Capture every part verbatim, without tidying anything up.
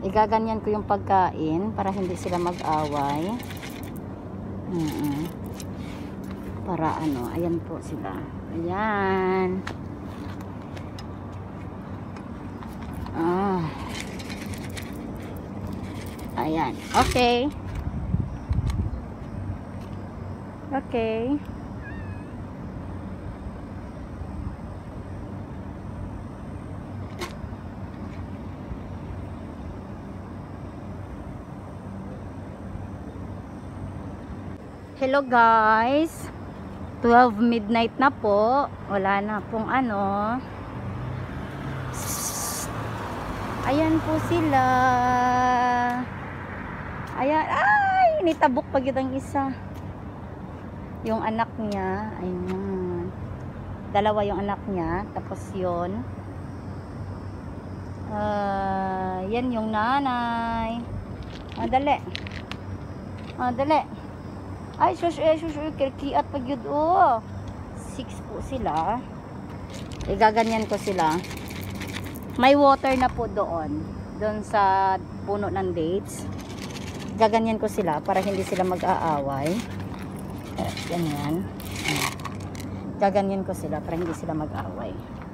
Igaganyan ko yung pagkain para hindi sila mag-away. Mm-mm. Para ano, ayan po sila. Ayan. Ah. Ayan. Okay. Okay. Hello guys, twelve midnight na po, wala na pong ano. Ayan po sila. Ayan, ay, nitabok pag yung isa. Yung anak niya, ayan. Dalawa yung anak niya, tapos yun. Uh, yan yung nanay. Ah, dali. Ah, dali. Ay, sus, eh, sus, kirkiat pag yun, oh. Six po sila. Igaganyan ko sila. May water na po doon. Doon sa puno ng dates. Gaganyan ko sila para hindi sila mag-aaway. Ganyan. Gaganyan ko sila para hindi sila mag-aaway.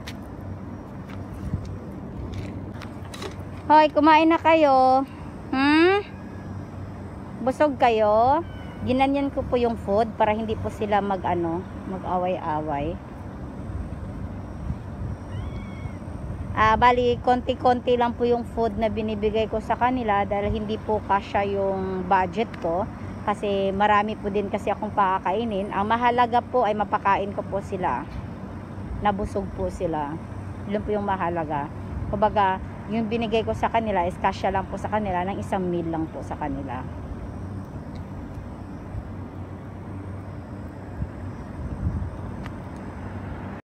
Hoy, kumain na kayo. Hmm? Busog kayo? Ginanyan ko po yung food para hindi po sila mag-ano, mag-away-away. Ah, bali konti-konti lang po yung food na binibigay ko sa kanila dahil hindi po kasya yung budget ko kasi marami po din kasi akong pakakainin. Ang mahalaga po ay mapakain ko po sila. Nabusog po sila. Yun po yung mahalaga. Kumbaga, yung binigay ko sa kanila is kasya lang po sa kanila ng isang meal lang po sa kanila.